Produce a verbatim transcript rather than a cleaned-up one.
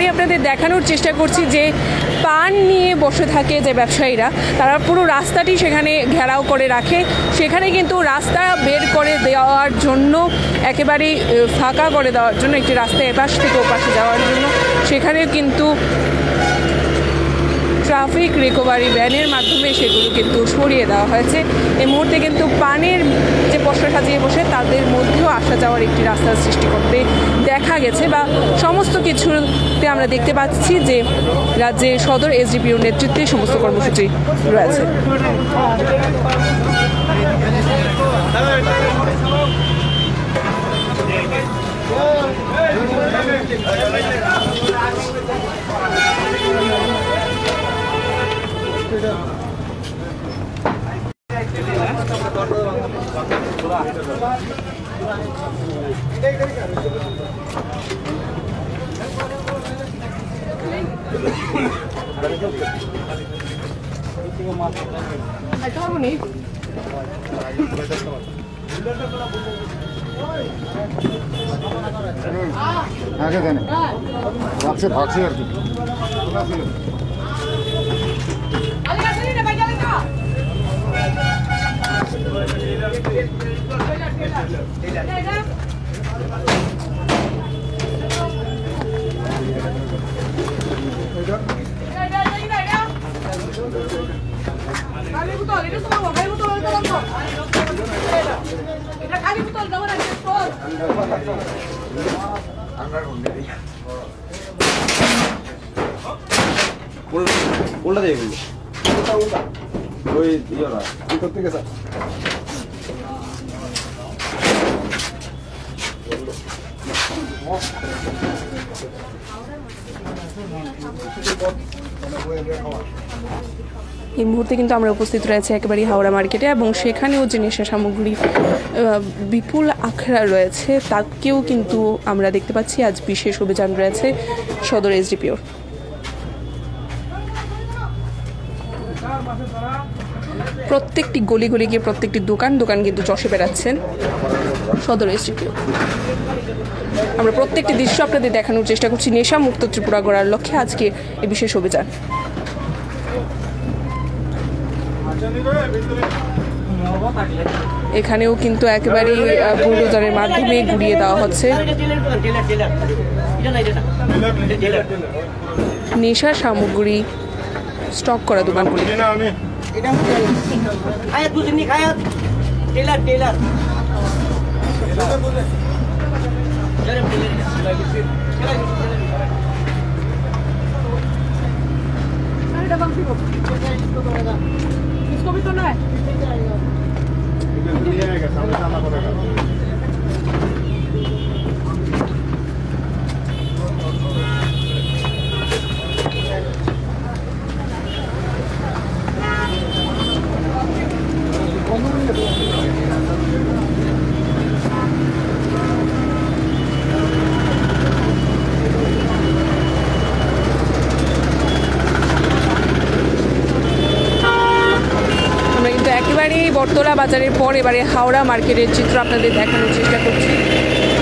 একেবারেই আপনাদের দেখানোর চেষ্টা করছি যে পান নিয়ে বসে থাকে যে ব্যবসায়ীরা, তারা পুরো রাস্তাটি সেখানে ঘেরাও করে রাখে। সেখানে কিন্তু রাস্তা বের করে দেওয়ার জন্য, একেবারেই ফাঁকা করে দেওয়ার জন্য, একটি রাস্তা এপাশ থেকে ওপাশে যাওয়ার জন্য সেখানে কিন্তু ট্রাফিক রিকভারি ভ্যানের মাধ্যমে সেগুলো কিন্তু সরিয়ে দেওয়া হয়েছে। এই মুহূর্তে কিন্তু পানের যে পসরা সাজিয়ে বসে তাদের মধ্যেও আসা যাওয়ার একটি রাস্তার সৃষ্টি করতে দেখা গেছে, বা সমস্ত কিছুতে আমরা দেখতে পাচ্ছি যে রাজ্যের সদর এসডিপিওর নেতৃত্বে সমস্ত কর্মসূচি রয়েছে। আগে দেন ভাগছে ভাগছে আর কি উল্টা দিয়ে গেল ওই ইয়েরা কি করতে গেছে এই মুহূর্তে কিন্তু আমরা উপস্থিত রয়েছে একেবারে হাওড়া মার্কেটে, এবং সেখানেও যে নেশা সামগ্রী বিপুল আখড়া রয়েছে তাকেও কিন্তু আমরা দেখতে পাচ্ছি আজ বিশেষ অভিযান রয়েছে সদর এসডিপিওর। প্রত্যেকটি গলি গলি গিয়ে প্রত্যেকটি দোকান দোকান কিন্তু চষে বেড়াচ্ছেন সদর এসডিপিও। আমরা প্রত্যেকটি দৃশ্য আপনাদের দেখানোর চেষ্টা করছি নেশা মুক্ত ত্রিপুরা গড়ার লক্ষ্যে আজকে এই বিশেষ অভিযান। এখানেও কিন্তু একেবারে বুলডোজারের মাধ্যমে গুড়িয়ে দেওয়া হচ্ছে নেশার সামগ্রী স্টক করা দোকানগুলি। इसको भी तो ना है একেবারে বটতলা বাজারের পর এবারে হাওড়া মার্কেটের চিত্র আপনাদের দেখানোর চেষ্টা করছি।